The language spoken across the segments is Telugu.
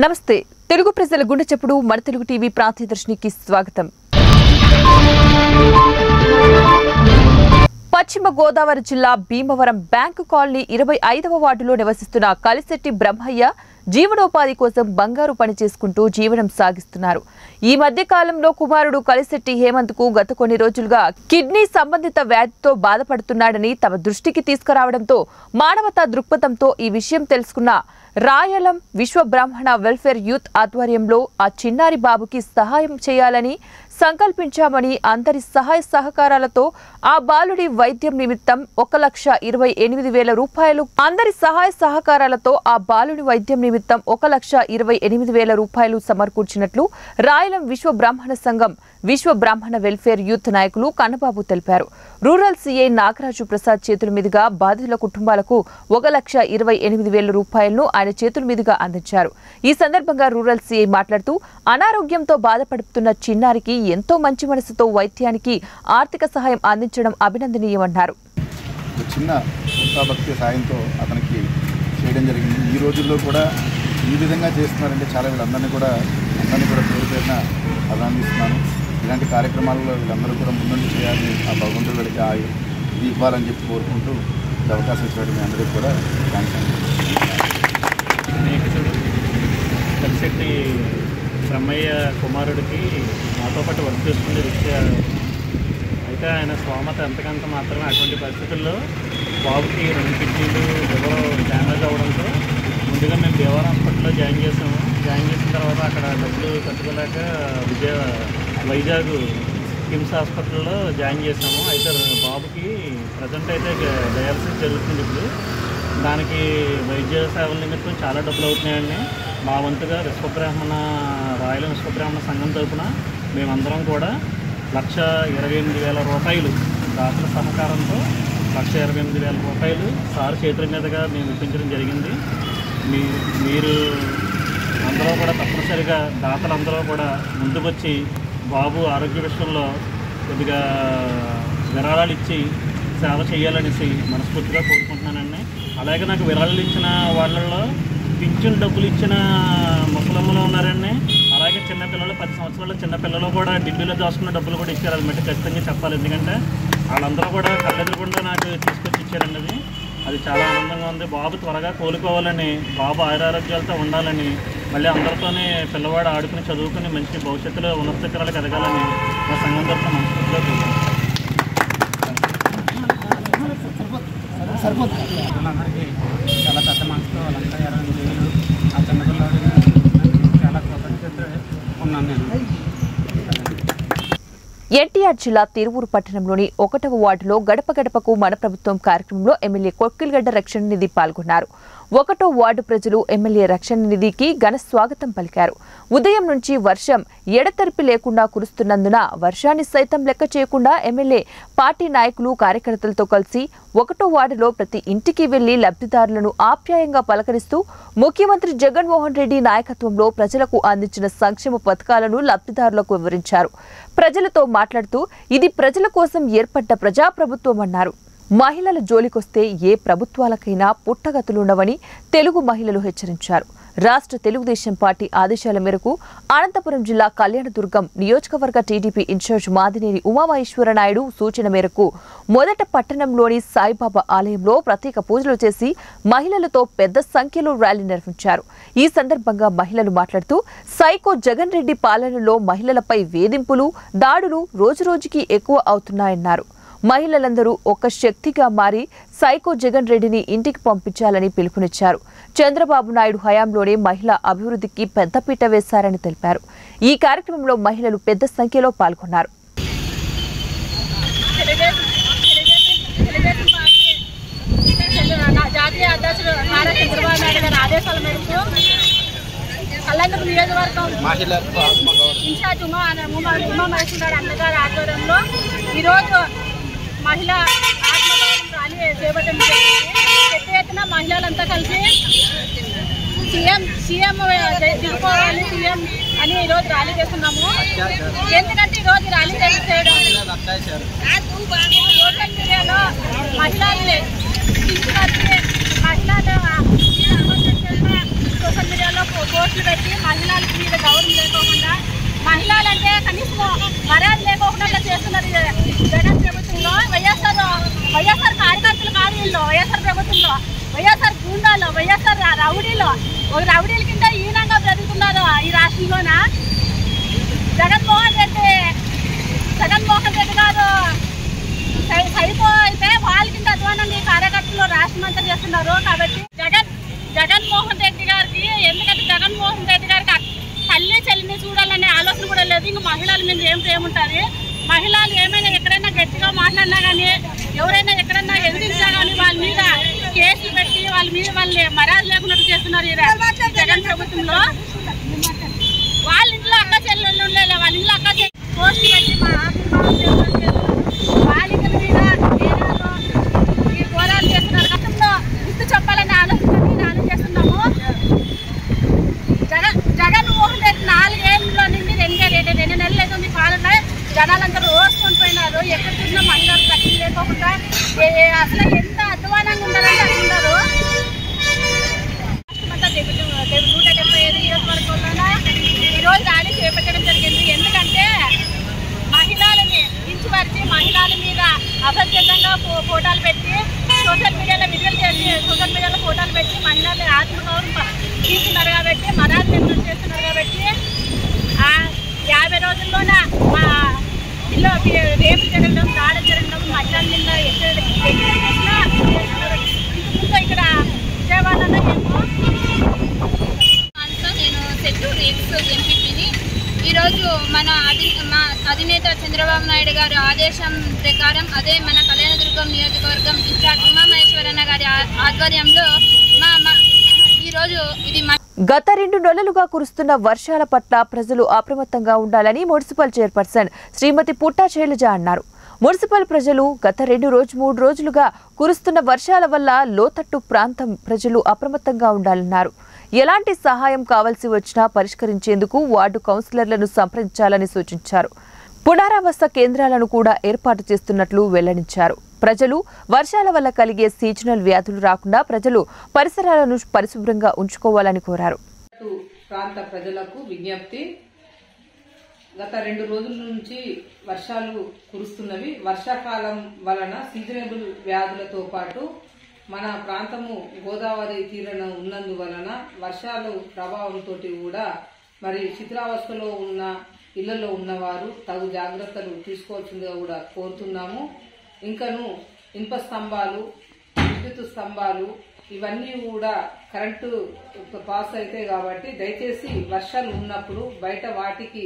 నమస్తే తెలుగు ప్రజల గుండె చప్పుడు మన తెలుగు టీవీ ప్రాంతీయదర్శినికి స్వాగతం. పశ్చిమ గోదావరి జిల్లా భీమవరం బ్యాంకు కాలనీ 25వ వార్డులో నివసిస్తున్న కలిశెట్టి బ్రహ్మయ్య జీవనోపాధి కోసం బంగారు పని చేసుకుంటూ జీవనం సాగిస్తున్నారు. ఈ మధ్య కాలంలో కుమారుడు కలిశెట్టి హేమంత్ కు గత కొన్ని రోజులుగా కిడ్నీ సంబంధిత వ్యాధితో బాధపడుతున్నాడని తమ దృష్టికి తీసుకురావడంతో మానవతా దృక్పథంతో ఈ విషయం తెలుసుకున్న రాయలం విశ్వ బ్రాహ్మణ వెల్ఫేర్ యూత్ ఆధ్వర్యంలో ఆ చిన్నారి బాబుకి సహాయం చేయాలని సంకల్పించామని అందరి సహాయ సహకారాలతో ఆ బాలుడి వైద్యం నిమిత్తం 1,28,000 రూపాయలు సమకూర్చినట్లు రాయలం విశ్వ బ్రాహ్మణ సంఘం విశ్వ బ్రాహ్మణ వెల్ఫేర్ యూత్ నాయకులు కన్నబాబు తెలిపారు. రూరల్ సీఐ నాగరాజు ప్రసాద్ చేతుల మీదుగా బాధితుల కుటుంబాలకు 1,28,000 రూపాయలను ఆయన చేతుల మీదుగా అందించారు. ఈ సందర్భంగా రూరల్ సీఐ మాట్లాడుతూ అనారోగ్యంతో బాధపడుతున్న చిన్నారికి ఎంతో మంచి మనసుతో వైద్యానికి ఆర్థిక సహాయం అందించడం అభినందనీయమన్నారు. చిన్న భక్తి సాయంతో అతనికి చేయడం జరిగింది. ఈ రోజుల్లో కూడా ఈ విధంగా చేస్తున్నారంటే చాలా వీళ్ళందరినీ కూడా పేరు పేరున అభినందిస్తున్నాను. ఇలాంటి కార్యక్రమాల్లో వీళ్ళందరూ కూడా ముందుండి చేయాలని ఆ భగవంతుడు వీళ్ళకి ఇది ఇవ్వాలని చెప్పి కోరుకుంటూ ఈ అవకాశం ఇచ్చినట్టు మీ అందరికీ కూడా థ్యాంక్స్ అండి. కలిశెట్టి బ్రహ్మయ్య కుమారుడికి మాతో పాటు వర్క్ చేసుకునే విషయాలు అయితే ఆయన స్తోమత ఎంతకంత మాత్రమే. అటువంటి పరిస్థితుల్లో బాబుకి 2 కిడ్నీలు లివర్ డ్యామేజ్ అవ్వడంతో ముందుగా మేము దేవర హాస్పిటల్లో జాయిన్ చేసాము. జాయిన్ చేసిన తర్వాత అక్కడ డబ్బులు కట్టుకోలేక వైజాగ్ కిమ్స్ హాస్పిటల్లో జాయిన్ చేసాము. అయితే బాబుకి ప్రజెంట్ అయితే డయాలసిస్ జరుగుతుంది. ఇప్పుడు దానికి వైద్య సేవల నిమిత్తం చాలా డబ్బులు అవుతున్నాయండి. మా వంతుగా రాయలం విశ్వబ్రాహ్మణ సంఘం తరఫున మేమందరం కూడా 1,28,000 రూపాయలు దాతల సహకారంతో 1,28,000 రూపాయలు సార్ చేతుల మీదుగా మేము ఇప్పించడం జరిగింది. మీరు అందరూ కూడా తప్పనిసరిగా దాతలందరూ కూడా ముందుకొచ్చి బాబు ఆరోగ్య విషయంలో కొద్దిగా విరాళాలు ఇచ్చి సేవ చేయాలనేసి మనస్ఫూర్తిగా కోరుకుంటున్నానండి. అలాగే నాకు విరాళాలు ఇచ్చిన వాళ్ళల్లో పింఛన్ డబ్బులు ఇచ్చిన ముసలమ్మలు ఉన్నారండి. అలాగే చిన్నపిల్లలు 10 సంవత్సరాల చిన్నపిల్లలు కూడా ఢిల్లీలో దాచుకున్న డబ్బులు కూడా ఇచ్చారు. అది మట్టి ఖచ్చితంగా చెప్పాలి. ఎందుకంటే వాళ్ళందరూ కూడా కళ్ళెదురుకుండా నాకు తీసుకొచ్చి ఇచ్చారండి. అది చాలా ఆనందంగా ఉంది. బాబు త్వరగా కోలుకోవాలని, బాబు ఆయురారోగ్యాలతో ఉండాలని, మళ్ళీ అందరితోనే పిల్లవాడు ఆడుకుని చదువుకుని మంచి భవిష్యత్తులో ఉన్నత శిఖరాలకు ఎదగాలని మా సంఘం తరఫున మనస్ఫూర్తిగా కోరుకుంటున్నాను. చాలా పెద్ద మనసుతో వాళ్ళంతా 28,000 ఆ చిన్నపిల్లలు చాలా కృతజ్ఞత ఉన్నాను నేను. ఎన్టీఆర్ జిల్లా తిరువూరు పట్టణంలోని 1వ వార్డులో గడప గడపకు మన ప్రభుత్వం కార్యక్రమంలో ఎమ్మెల్యే కొక్కిలిగడ్డ రక్షణ నిధి పాల్గొన్నారు. 1వ వార్డు ప్రజలు ఎమ్మెల్యే రక్షణ నిధికి ఘన స్వాగతం పలికారు. ఉదయం నుంచి వర్షం ఎడతెరిపి లేకుండా కురుస్తున్నందున వర్షాన్ని సైతం లెక్క చేయకుండా ఎమ్మెల్యే పార్టీ నాయకులు కార్యకర్తలతో కలిసి 1వ వార్డులో ప్రతి ఇంటికి వెళ్లి లబ్ధిదారులను ఆప్యాయంగా పలకరిస్తూ ముఖ్యమంత్రి జగన్మోహన్ రెడ్డి నాయకత్వంలో ప్రజలకు అందించిన సంక్షేమ పథకాలను లబ్ధిదారులకు వివరించారు. ప్రజలతో మాట్లాడుతూ ఇది ప్రజల కోసం ఏర్పడ్డ ప్రజాప్రభుత్వం అన్నారు. మహిళల జోలికొస్తే ఏ ప్రభుత్వాలకైనా పుట్టగతులుండవని తెలుగు మహిళలు హెచ్చరించారు. రాష్ట్ర తెలుగుదేశం పార్టీ ఆదేశాల మేరకు అనంతపురం జిల్లా కళ్యాణదుర్గం నియోజకవర్గ టీడీపీ ఇన్ఛార్జ్ మాదినేని ఉమామహేశ్వర నాయుడు సూచన మేరకు మొదట పట్టణంలోని సాయిబాబా ఆలయంలో ప్రత్యేక పూజలు చేసి మహిళలతో పెద్ద సంఖ్యలో ర్యాలీ నిర్వహించారు. ఈ సందర్భంగా మహిళలు మాట్లాడుతూ సైకో జగన్ రెడ్డి పాలనలో మహిళలపై వేధింపులు, దాడులు రోజురోజుకి ఎక్కువ అవుతున్నాయన్నారు. మహిళలందరూ ఒక శక్తిగా మారి సైకో జగన్ రెడ్డిని ఇంటికి పంపించాలని పిలుపునిచ్చారు. చంద్రబాబు నాయుడు హయాంలోనే మహిళా అభివృద్ధికి పెద్దపీట వేశారని తెలిపారు. ఈ కార్యక్రమంలో మహిళలు పెద్ద సంఖ్యలో పాల్గొన్నారు. జాతీయ అధ్యక్షుడు నారా చంద్రబాబు నాయుడు గారి ఆదేశాల మేరకు కళ్యాణదుర్గం నియోజకవర్గం ఇన్ఛార్జ్ ఉమామహేశ్వర గారి అన్నగారి ఆధ్వర్యంలో ఈరోజు మహిళా ఆత్మగౌరవం ర్యాలీ చేపట్టడం జరిగింది. పెద్ద ఎత్తున మహిళలంతా కలిసి సీఎం దిగుకోవాలి సీఎం అని ఈరోజు ర్యాలీ చేస్తున్నాము. ఎందుకంటే ఈరోజు ర్యాలీ చేయడం సోషల్ మీడియాలో మహిళల్ని మహిళలు సోషల్ మీడియాలో పోస్టులు పెట్టి మర్యాద లేకోకుండా చేస్తున్నారు జగన్ ప్రభుత్వంలో. వైఎస్ఆర్ కార్యకర్తలు కాదు వీళ్ళు. వైఎస్ఆర్ ప్రభుత్వంలో వైఎస్ఆర్ గూండాలు, వైఎస్ఆర్ రౌడీలు, రౌడీల కింద హీనంగా బ్రతుకుతున్నారు ఈ రాష్ట్రంలోన. జగన్మోహన్ రెడ్డి గారు సైకో అయితే వాళ్ళ కింద అధ్వానంగా ఈ కార్యకర్తలు రాష్ట్రం అంతా చేస్తున్నారు. కాబట్టి జగన్మోహన్ రెడ్డి గారికి, ఎందుకంటే జగన్మోహన్ రెడ్డి గారికి తల్లి చెల్లిని చూడాలనే ఆలోచన కూడా లేదు. ఇంక మహిళల మీద ఏం ప్రేముంటుంది? మహిళలు ఏమైనా ఎక్కడైనా గట్టిగా మాట్లాడినా కానీ, ఎవరైనా ఎక్కడైనా ఎదిరించినా కానీ వాళ్ళ మీద కేసులు పెట్టి వాళ్ళని మర్యాద లేకుండా చేస్తున్నారు ఈ జగన్ ప్రభుత్వంలో. వాళ్ళ ఇంట్లో అక్క చెల్లెళ్ళు ఉండలే, వాళ్ళ ఇంట్లో అక్క చెల్లి పోస్ట్ పెట్టి మా బాలికల మీద ఈ ఘోరాలు చేస్తున్నారు. గతంలో గుర్తు చెప్పాలని ఆలోచన చేస్తున్నాము. జగన్మోహన్ రెడ్డి 4 ఏళ్ళలో నుండి 2 నెలలు అవుతుంది పాలన. జనాలందరూ రోజుకొని పోయినారు. ఎక్కడ చూసినా మహిళలు తక్కువ లేకోకుండా అసలు ఎంత అధ్వానంగా ఉండాలని అంటున్నారు. 175 నియోజకవర్గంలోనే ఈరోజు ర్యాలీ చేపట్టడం జరిగింది. ఎందుకంటే మహిళలని కించపరిచి మహిళల మీద అసత్యంగా ఫోటోలు పెట్టి సోషల్ మీడియాలో వీడియోలు చేసి సోషల్ మీడియాలో ఫోటోలు పెట్టి మహిళలు ఆత్మగౌరవం తీస్తున్నారు. కాబట్టి మర్యాద చేస్తున్నారు. కాబట్టి 50 రోజుల్లోన మా ఇల్లు రేపు జరగడం, దాడి జరగడం, మహిళల మీద ఎక్కడ చేసినా ఇంతకుముందు ఇక్కడ విజయవాడలో నేను సెట్టూరు ఎక్స్ ఎంపీని. ఈరోజు మన అధినేత చంద్రబాబు నాయుడు గారి ఆదేశం ప్రకారం అదే మన కళ్యాణదుర్గం నియోజకవర్గం ఇన్ఛార్జ్ ఉమామహేశ్వరన్న గారి ఆధ్వర్యంలో ఈరోజు ఇది గత 2 నెలలుగా కురుస్తున్న వర్షాల పట్ల ప్రజలు అప్రమత్తంగా ఉండాలని మున్సిపల్ చైర్పర్సన్ శ్రీమతి పుట్టా శైలజ అన్నారు. మున్సిపల్ ప్రజలు గత 3 రోజులుగా కురుస్తున్న వర్షాల వల్ల లోతట్టు ప్రాంతం ప్రజలు అప్రమత్తంగా ఉండాలన్నారు. ఎలాంటి సహాయం కావాల్సి వచ్చినా పరిష్కరించేందుకు వార్డు కౌన్సిలర్లను సంప్రదించాలని సూచించారు. పునరావాస కేంద్రాలను కూడా ఏర్పాటు చేస్తున్నట్లు వెల్లడించారు. ప్రజలు వర్షాల వల్ల కలిగే సీజనల్ వ్యాధులు రాకుండా ప్రజలు పరిసరాలను పరిశుభ్రంగా ఉంచుకోవాలని కోరారు. ప్రాంత ప్రజలకు విజ్ఞప్తి. గత 2 రోజుల నుంచి వర్షాలు కురుస్తున్నవి. వర్షాకాలం వలన సీజనబుల్ వ్యాధులతో పాటు మన ప్రాంతము గోదావరి తీరాన ఉన్నందువలన వర్షాలు ప్రభావంతో కూడా మరి శిథిలావస్థలో ఉన్న ఇళ్లలో ఉన్నవారు తగు జాగ్రత్తలు తీసుకోవాల్సిందిగా కూడా కోరుతున్నాము. ఇంకను ఇనుప స్తంభాలు, విద్యుత్ స్తంభాలు ఇవన్నీ కూడా కరెంటు పాస్ అవుతాయి. కాబట్టి దయచేసి వర్షాలు ఉన్నప్పుడు బయట వాటికి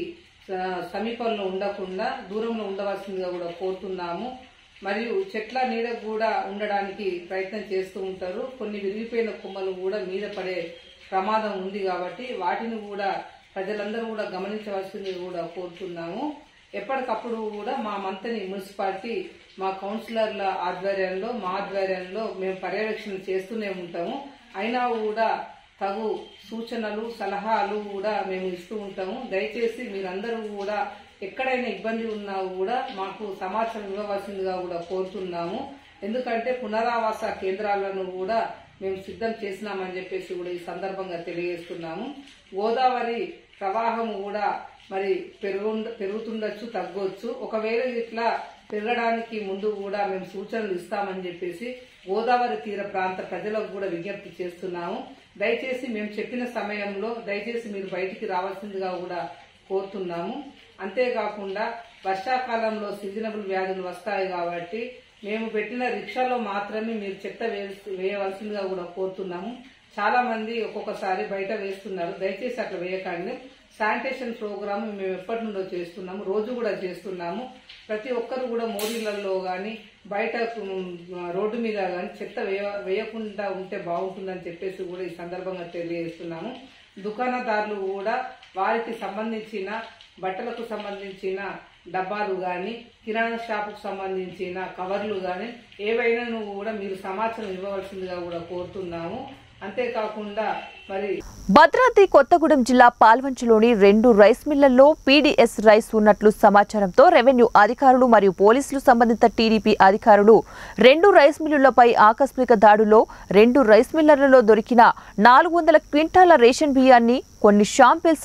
సమీపంలో ఉండకుండా దూరంలో ఉండవలసిందిగా కూడా కోరుతున్నాము. మరియు చెట్ల నీడ కూడా ఉండడానికి ప్రయత్నం చేస్తూ ఉంటారు. కొన్ని విరిగిపోయిన కొమ్మలు కూడా మీద పడే ప్రమాదం ఉంది. కాబట్టి వాటిని కూడా ప్రజలందరూ కూడా గమనించవలసింది కూడా కోరుతున్నాము. ఎప్పటికప్పుడు కూడా మా మంతని మున్సిపాలిటీ మా కౌన్సిలర్ల ఆధ్వర్యంలో మా ఆధ్వర్యంలో మేము పర్యవేక్షణ చేస్తూనే ఉంటాము. అయినా కూడా తగు సూచనలు సలహాలు కూడా మేము ఇస్తూ ఉంటాము. దయచేసి మీరందరూ కూడా ఎక్కడైనా ఇబ్బంది ఉన్నా కూడా మాకు సమాచారం ఇవ్వవలసిందిగా కూడా కోరుతున్నాము. ఎందుకంటే పునరావాస కేంద్రాలను కూడా మేము సిద్ధం చేసినామని చెప్పేసి కూడా ఈ సందర్భంగా తెలియజేస్తున్నాము. గోదావరి ప్రవాహం కూడా మరి పెరుగుతుండొచ్చు, తగ్గొచ్చు. ఒకవేళ ఇట్లా పెరగడానికి ముందు కూడా మేము సూచనలు ఇస్తామని చెప్పేసి గోదావరి తీర ప్రాంత ప్రజలకు కూడా విజ్ఞప్తి చేస్తున్నాము. దయచేసి మేము చెప్పిన సమయంలో దయచేసి మీరు బయటికి రావాల్సిందిగా కూడా కోరుతున్నాము. అంతేకాకుండా వర్షాకాలంలో సీజనబుల్ వ్యాధులు వస్తాయి. కాబట్టి మేము పెట్టిన రిక్షాలో మాత్రమే మీరు చెత్త వేయవలసిందిగా కూడా కోరుతున్నాము. చాలా మంది ఒక్కొక్కసారి బయట వేస్తున్నారు. దయచేసి అట్లా వేయకండి. శానిటేషన్ ప్రోగ్రామ్ మేము ఎప్పటి నుండో చేస్తున్నాము, రోజు కూడా చేస్తున్నాము. ప్రతి ఒక్కరు కూడా మోరీలలో కానీ బయట రోడ్డు మీద కానీ చెత్త వేయకుండా ఉంటే బాగుంటుందని చెప్పేసి కూడా ఈ సందర్భంగా తెలియజేస్తున్నాము. దుకాణదారులు కూడా వారికి సంబంధించిన బట్టలకు సంబంధించిన డబ్బాలు కానీ కిరాణా షాపుకు సంబంధించిన కవర్లు కానీ ఏవైనా కూడా మీరు సమాచారం ఇవ్వవలసిందిగా కూడా కోరుతున్నాము. అంతేకాకుండా మరి భద్రాద్రి కొత్తగూడెం జిల్లా పాల్వంచలోని 2 రైస్ మిల్లల్లో పీడీఎస్ రైస్ ఉన్నట్లు సమాచారంతో రెవెన్యూ అధికారులు మరియు పోలీసులు సంబంధిత టీడీపీ అధికారులు 2 రైస్ మిల్లులపై ఆకస్మిక దాడుల్లో 2 రైస్ మిల్లర్లలో దొరికిన 400 క్వింటాల రేషన్ బియ్యాన్ని కొన్ని samples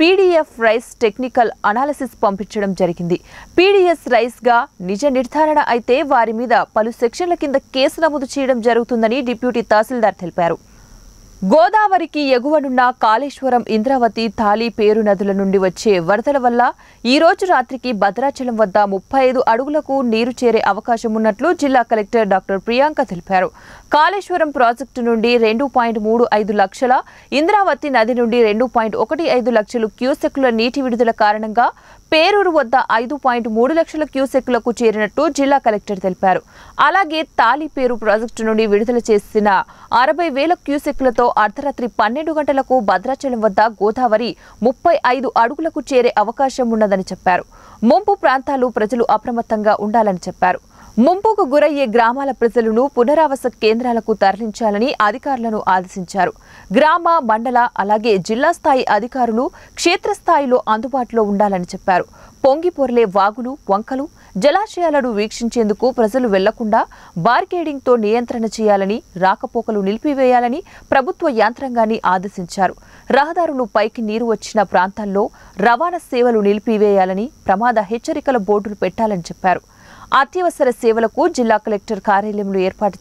PDS rice technical analysis పంపించడం జరిగింది. పీడీఎస్ రైస్గా నిజ నిర్ధారణ అయితే వారి మీద పలు సెక్షన్ల కింద కేసు నమోదు చేయడం జరుగుతుందని డిప్యూటీ తహసీల్దార్ తెలిపారు. గోదావరికి ఎగువనున్న కాళేశ్వరం, ఇంద్రావతి, తాలి పేరు నదుల నుండి వచ్చే వరదల వల్ల ఈ రోజు రాత్రికి భద్రాచలం వద్ద 35 అడుగులకు నీరు చేరే అవకాశం ఉన్నట్లు జిల్లా కలెక్టర్ డాక్టర్ ప్రియాంక తెలిపారు. కాళేశ్వరం ప్రాజెక్టు నుండి 2.35 లక్షల, ఇంద్రావతి నది నుండి 2.15 లక్షలు క్యూసెక్కుల నీటి విడుదల కారణంగా పేరూరు వద్ద 5.3 లక్షల క్యూసెక్కులకు చేరినట్టు జిల్లా కలెక్టర్ తెలిపారు. అలాగే తాలిపేరు ప్రాజెక్టు నుండి విడుదల చేసిన 60,000 క్యూసెక్కులతో అర్ధరాత్రి 12 గంటలకు భద్రాచలం వద్ద గోదావరి 35 అడుగులకు చేరే అవకాశం ఉన్నదని చెప్పారు. ముంపు ప్రాంతాలు ప్రజలు అప్రమత్తంగా ఉండాలని చెప్పారు. ముంపుకు గురయ్యే గ్రామాల ప్రజలను పునరావాస కేంద్రాలకు తరలించాలని అధికారులను ఆదేశించారు. గ్రామ, మండల అలాగే జిల్లా స్థాయి అధికారులు క్షేత్రస్థాయిలో అందుబాటులో ఉండాలని చెప్పారు. పొంగిపొర్లే వాగులు, వంకలు, జలాశయాలను వీక్షించేందుకు ప్రజలు వెళ్లకుండా బార్గేడింగ్తో నియంత్రణ చేయాలని, రాకపోకలు నిలిపివేయాలని ప్రభుత్వ యంత్రాంగాన్ని ఆదేశించారు. రహదారులు పైకి నీరు వచ్చిన ప్రాంతాల్లో రవాణా సేవలు నిలిపివేయాలని, ప్రమాద హెచ్చరికల బోర్డులు పెట్టాలని చెప్పారు. అత్యవసర సేవలకు జిల్లా కలెక్టర్ కార్యాలయంలో ఏర్పాటు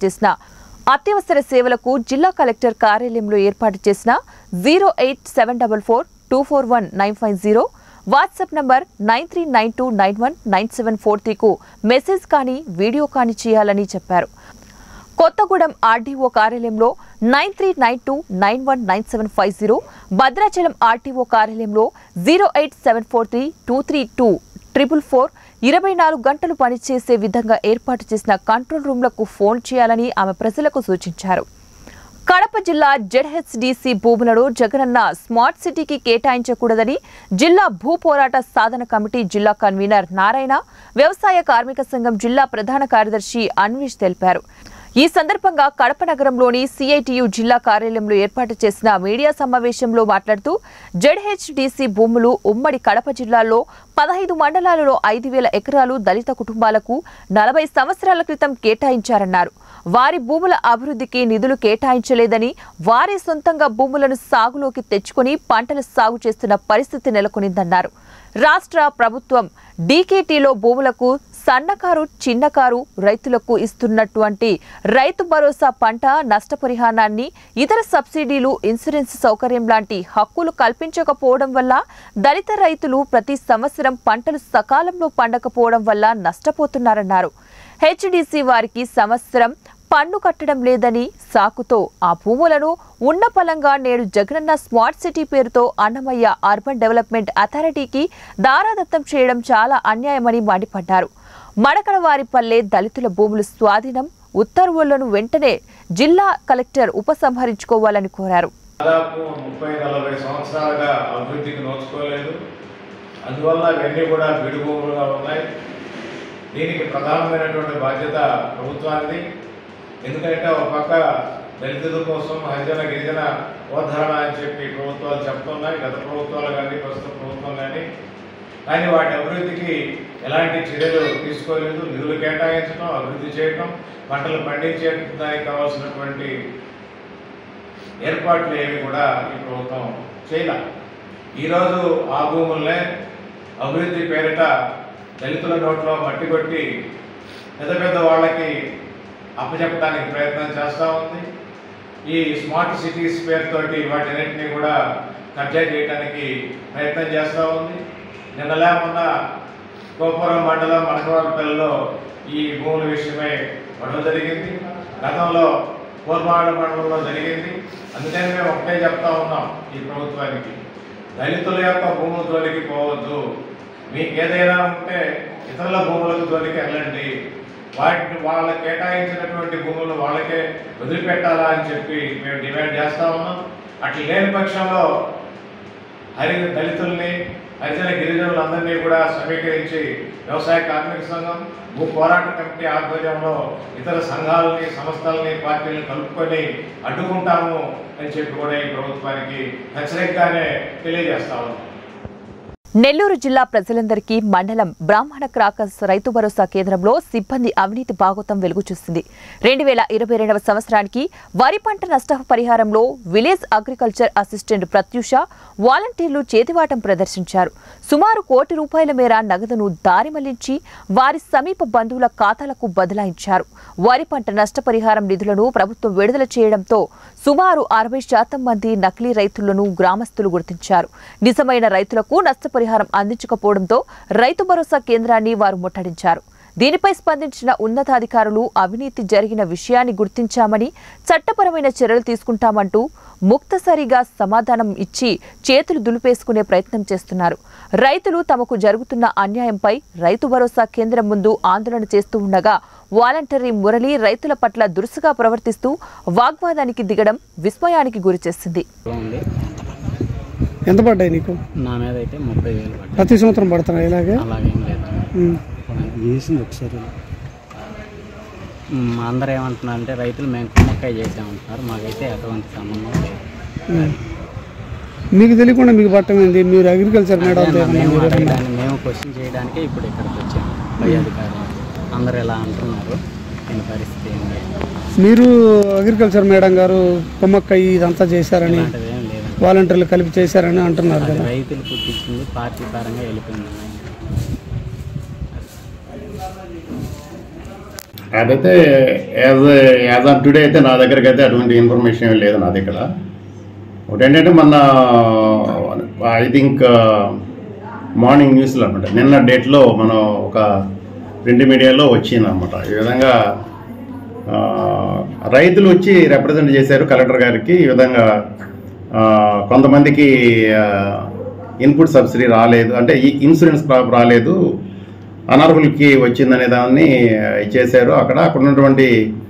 చేసిన 08744241950 వాట్సాప్ నంబర్ 9392919743కు మెసేజ్ కానీ వీడియో కానీ చేయాలని చెప్పారు. కొత్తగూడెం ఆర్డీఓ కార్యాలయంలో 9392919750, భద్రాచలం ఆర్టీఓ కార్యాలయంలో 08743232444 24 గంటలు పనిచేసే విధంగా ఏర్పాటు చేసిన కంట్రోల్ రూమ్లకు ఫోన్ చేయాలని ఆమె ప్రజలకు సూచించారు. కడప జిల్లా జెడ్హెచ్డిసి భూములను జగనన్న స్మార్ట్ సిటీకి కేటాయించకూడదని జిల్లా భూ పోరాట సాధన కమిటీ జిల్లా కన్వీనర్ నారాయణ, వ్యవసాయ కార్మిక సంఘం జిల్లా ప్రధాన కార్యదర్శి అన్వేష్ తెలిపారు. ఈ సందర్భంగా కడప నగరంలోని సిఐటియు జిల్లా కార్యాలయంలో ఏర్పాటు చేసిన మీడియా సమావేశంలో మాట్లాడుతూ జెడ్హెచ్డిసి భూములు ఉమ్మడి కడప జిల్లాలో 15 మండలాలలో 5,000 ఎకరాలు దళిత కుటుంబాలకు 40 సంవత్సరాల క్రితం కేటాయించారన్నారు. వారి భూముల అభివృద్ధికి నిధులు కేటాయించలేదని, వారి సొంతంగా భూములను సాగులోకి తెచ్చుకుని పంటలు సాగు చేస్తున్న పరిస్థితి నెలకొనిందన్నారు. రాష్ట్ర ప్రభుత్వం డీకేటీలో భూములకు సన్నకారు, చిన్నకారు రైతులకు ఇస్తున్నటువంటి రైతు భరోసా, పంట నష్టపరిహారాన్ని, ఇతర సబ్సిడీలు, ఇన్సూరెన్స్ సౌకర్యం లాంటి హక్కులు కల్పించకపోవడం వల్ల దళిత రైతులు ప్రతి సంవత్సరం పంటలు సకాలంలో పండకపోవడం వల్ల నష్టపోతున్నారన్నారు. హెచ్డిసి వారికి సంవత్సరం పన్ను కట్టడం లేదని సాకుతో ఆ భూములను ఉన్న పలంగా నేడు జగనన్న స్మార్ట్ సిటీ పేరుతో అన్నమయ్య అర్బన్ డెవలప్మెంట్ అథారిటీకి దారాదత్తం చేయడం చాలా అన్యాయమని మండిపడ్డారు. మడకడవారిపల్లె దళితుల భూముల స్వాధీనం ఉత్తర్వులను వెంటనే జిల్లా కలెక్టర్ ఉపసంహరించుకోవాలని కోరారు. దాదాపు 30-40 సంవత్సరాలుగా అభివృద్ధికి నోచుకోలేదు. అందువల్ల ఇవన్నీ కూడా బీడు భూములుగా ఉన్నాయి. దీనికి ప్రధానమైనటువంటి బాధ్యత ప్రభుత్వానికి. ఎందుకంటే ఒక పక్క దళితుల కోసం హరిజన గిరిజన ఉద్ధరణ అని చెప్పి ప్రభుత్వాలు చెప్తున్నాయి, గత ప్రభుత్వాలు కానీ ప్రస్తుత ప్రభుత్వం కానీ. కానీ వాటి అభివృద్ధికి ఎలాంటి చర్యలు తీసుకోలేదు. నిధులు కేటాయించడం, అభివృద్ధి చేయటం, పంటలు పండించేదానికి కావాల్సినటువంటి ఏర్పాట్లు ఏవి కూడా ఈ ప్రభుత్వం చేయలేదు. ఈరోజు ఆ భూములనే అభివృద్ధి పేరిట దళితుల నోట్లో మట్టి కొట్టి పెద్ద పెద్ద వాళ్ళకి అప్పచెప్పడానికి ప్రయత్నం చేస్తూ ఉంది. ఈ స్మార్ట్ సిటీస్ పేరుతోటి వాటిన్నింటినీ కూడా కబ్జా చేయడానికి ప్రయత్నం చేస్తూ ఉంది. నిన్నలే మొన్న గోపురం మండలం మడకవారిపల్లిలో ఈ భూముల విషయమై గొడవ జరిగింది. గతంలో కోర్మాడ మండలంలో జరిగింది. అందుకని మేము ఒకటే చెప్తా ఉన్నాం ఈ ప్రభుత్వానికి, దళితుల యొక్క భూముల జోలికి పోవద్దు. మీకు ఏదైనా ఉంటే ఇతరుల భూములకు జోలికి వెళ్ళండి. వాళ్ళకి కేటాయించినటువంటి భూములు వాళ్ళకే వదిలిపెట్టాలా అని చెప్పి మేము డిమాండ్ చేస్తూ ఉన్నాం. అట్లా లేని పక్షంలో దళితుల్ని, హరిజన గిరిజనులందరినీ కూడా సమీకరించి వ్యవసాయ కార్మిక సంఘం, భూ పోరాట కమిటీ ఆధ్వర్యంలో ఇతర సంఘాలని, సంస్థలని, పార్టీలను కలుపుకొని అడ్డుకుంటాము అని చెప్పి కూడా ఈ ప్రభుత్వానికి హెచ్చరికగానే తెలియజేస్తా ఉన్నాం. నెల్లూరు జిల్లా ప్రజలందరికీ మండలం బ్రాహ్మణ క్రాకర్స్ రైతు భరోసా కేంద్రంలో సిబ్బంది అవినీతి భాగోతం వెలుగు చూసింది. 2022వ సంవత్సరానికి వరి పంట నష్టపరిహారంలో విలేజ్ అగ్రికల్చర్ అసిస్టెంట్ ప్రత్యూష వాలంటీర్లు చేతివాటం ప్రదర్శించారు. సుమారు ₹1 కోటి మేర నగదును దారి మళ్లించి వారి సమీప బంధువుల ఖాతాలకు బదలాయించారు. వరి పంట నష్టపరిహారం నిధులను ప్రభుత్వం విడుదల చేయడంతో సుమారు 60% మంది నకిలీ రైతులను గ్రామస్తులు గుర్తించారు. నిజమైన రైతులకు నష్టపరిహారం అందించకపోవడంతో రైతు భరోసా కేంద్రాన్ని వారు ముట్టడించారు. దీనిపై స్పందించిన ఉన్నతాధికారులు అవినీతి జరిగిన విషయాన్ని గుర్తించామని చట్టపరమైన చర్యలు తీసుకుంటామంటూ ముక్తసరిగా సమాధానం ఇచ్చి చేతులు దులిపేసుకునే ప్రయత్నం చేస్తున్నారు. రైతులు తమకు జరుగుతున్న అన్యాయంపై రైతు భరోసా కేంద్రం ముందు ఆందోళన చేస్తూ ఉండగా వాలంటరీ మురళి రైతుల పట్ల దురుసుగా ప్రవర్తిస్తూ వాగ్వాదానికి దిగడం విస్మయానికి గురిచేసింది. ఎంత పడ్డాయి నీకు? నా మీద అయితే 30,000 పడ్డాయి. ప్రతి సంవత్సరం పడుతున్నాయి ఇలాగే? అలాగేం లేదు. చేసింది ఒకసారి అందరూ ఏమంటున్నారు అంటే రైతులు మేము కుమ్మక్కాయ చేసామంటున్నారు. మాకైతే ఎటువంటి సంబంధం లేదు. మీకు తెలియకుండా మీకు పట్టమైంది. మీరు అగ్రికల్చర్ మేము క్వశ్చన్ చేయడానికి ఇప్పుడు ఇక్కడికి వచ్చాము. పై అధికారులు అందరూ ఎలా అంటున్నారు, దీని పరిస్థితి ఏంటి? మీరు అగ్రికల్చర్ మేడం గారు కుమ్మక్కాయ ఇదంతా చేశారని వాలంటీర్లు కలిపి చేశారని అంటున్నారు కదా. రైతులు పుట్టించింది పార్టీ పరంగా వెళ్ళిపోయింది. అదైతే యాజ్ ఆన్ టుడే అయితే నా దగ్గరికి అయితే అటువంటి ఇన్ఫర్మేషన్ ఏమీ లేదు నా దగ్గర. ఒకటేంటంటే మొన్న ఐ థింక్ మార్నింగ్ న్యూస్లో అనమాట, నిన్న డేట్లో మనం ఒక ప్రింట్ మీడియాలో వచ్చిందనమాట. ఈ విధంగా రైతులు వచ్చి రిప్రజెంట్ చేశారు కలెక్టర్ గారికి. ఈ విధంగా కొంతమందికి ఇన్పుట్ సబ్సిడీ రాలేదు, అంటే ఈ ఇన్సూరెన్స్ క్రాప్ రాలేదు, అనర్హులకి వచ్చిందనే దాన్ని చేశారు. అక్కడ ఉన్నటువంటి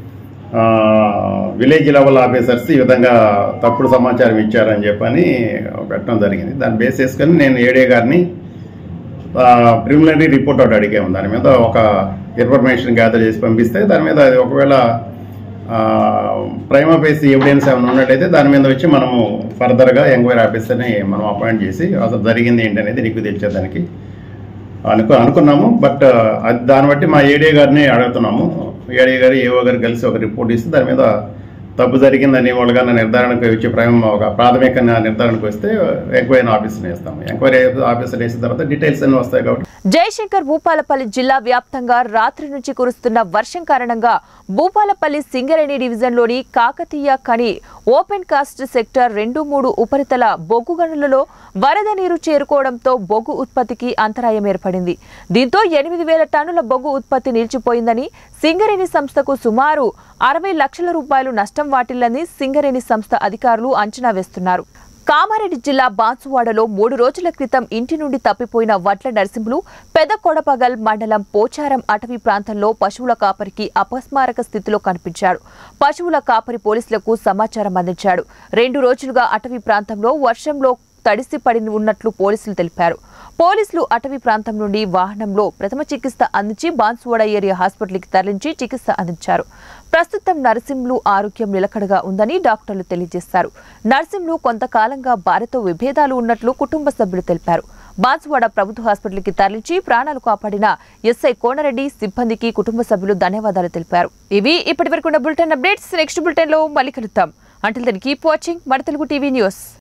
విలేజ్ లెవెల్ ఆఫీసర్స్ ఈ విధంగా తప్పుడు సమాచారం ఇచ్చారని చెప్పని పెట్టడం జరిగింది. దాన్ని బేస్ చేసుకొని నేను ఏడీ గారిని ప్రిలిమినరీ రిపోర్ట్ ఒకటి అడిగాము. దాని మీద ఒక ఇన్ఫర్మేషన్ గ్యాదర్ చేసి పంపిస్తే దాని మీద ఒకవేళ ప్రైమా ఫేసి ఎవిడెన్స్ ఏమైనా ఉన్నట్టయితే దాని మీద వచ్చి మనము ఫర్దర్గా ఎంక్వైరీ ఆఫీసర్ని మనం అపాయింట్ చేసి అసలు జరిగింది ఏంటి అనేది నీకు తెలిసేదానికి అనుకున్నాము. బట్ దాన్ని బట్టి మా ఏడీ గారిని అడుగుతున్నాము. ఏడీ గారు ఏఓ గారు కలిసి ఒక రిపోర్ట్ ఇస్తే దాని మీద తప్పు జరిగిందని వాళ్ళగా నిర్ధారణకు వచ్చి ఒక ప్రాథమిక నిర్ధారణకు వస్తే ఎంక్వైరీ ఆఫీసర్ని వేస్తాము. ఎంక్వైరీ ఆఫీసర్ వేసిన తర్వాత డీటెయిల్స్ అన్నీ వస్తాయి కాబట్టి. జయశంకర్ భూపాలపల్లి జిల్లా వ్యాప్తంగా రాత్రి నుంచి కురుస్తున్న వర్షం కారణంగా భూపాలపల్లి సింగరేణి డివిజన్లోని Kakatiya Khani open cast sector 2-3 ఉపరితల బొగ్గు గనులలో వరద నీరు చేరుకోవడంతో బొగ్గు ఉత్పత్తికి అంతరాయం ఏర్పడింది. దీంతో 8,000 టన్నుల బొగ్గు ఉత్పత్తి నిలిచిపోయిందని, సింగరేణి సంస్థకు సుమారు ₹60 లక్షల నష్టం వాటిల్లని సింగరేణి సంస్థ అధికారులు అంచనా వేస్తున్నారు. కామారెడ్డి జిల్లా బాన్సువాడలో 3 రోజుల క్రితం ఇంటి నుండి తప్పిపోయిన వడ్ల నరసింహులు పెద్ద కొడపగల్ మండలం పోచారం అటవీ ప్రాంతంలో పశువుల కాపరికి అపస్మారక స్థితిలో కనిపించాడు. పశువుల కాపరి పోలీసులకు సమాచారం అందించాడు. 2 రోజులుగా అటవీ ప్రాంతంలో వర్షంలో తడిసి పడి ఉన్నట్లు పోలీసులు తెలిపారు. పోలీసులు అటవీ ప్రాంతం నుండి వాహనంలో ప్రథమ చికిత్స అందించి బాన్సువాడ ఏరియా హాస్పిటల్కి తరలించి చికిత్స అందించారు. ప్రస్తుతం నరసింహులు ఆరోగ్యం నిలకడగా ఉందని డాక్టర్లు తెలియజేశారు. నరసింహులు కొంతకాలంగా భార్యతో విభేదాలు ఉన్నట్లు కుటుంబ సభ్యులు తెలిపారు. బాన్సువాడ ప్రభుత్వ హాస్పిటల్కి తరలించి ప్రాణాలు కాపాడిన ఎస్ఐ కోనరెడ్డి సిబ్బందికి కుటుంబ సభ్యులు ధన్యవాదాలు తెలిపారు. ఇవి ఇప్పటివరకున్న బులెటిన్ అప్డేట్స్. నెక్స్ట్ బులెటిన్ లో మళ్ళీ కలుద్దాం. Until then, keep watching Mana Telugu TV News.